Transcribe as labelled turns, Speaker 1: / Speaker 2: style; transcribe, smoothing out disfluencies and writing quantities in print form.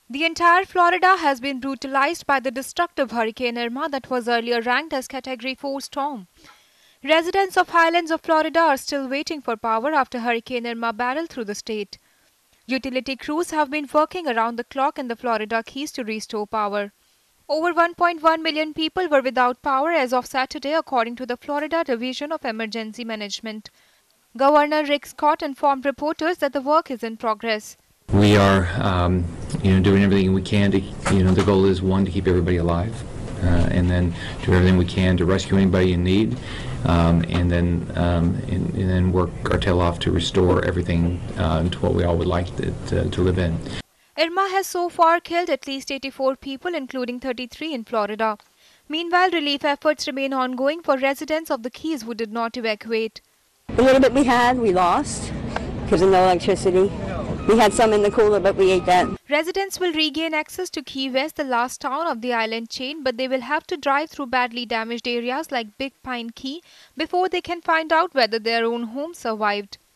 Speaker 1: The entire Florida has been brutalized by the destructive Hurricane Irma that was earlier ranked as Category 4 storm. Residents of highlands of Florida are still waiting for power after Hurricane Irma barreled through the state. Utility crews have been working around the clock in the Florida Keys to restore power. Over 1.1 million people were without power as of Saturday, according to the Florida Division of Emergency Management. Governor Rick Scott informed reporters that the work is in progress.
Speaker 2: We are, doing everything we can to, the goal is one, to keep everybody alive, and then do everything we can to rescue anybody in need, and then work our tail off to restore everything to what we all would like to live in.
Speaker 1: Irma has so far killed at least 84 people, including 33 in Florida. Meanwhile, relief efforts remain ongoing for residents of the Keys who did not evacuate.
Speaker 3: The little bit we lost because of no electricity. We had some in the cooler, but we ate that.
Speaker 1: Residents will regain access to Key West, the last town of the island chain, but they will have to drive through badly damaged areas like Big Pine Key before they can find out whether their own homes survived.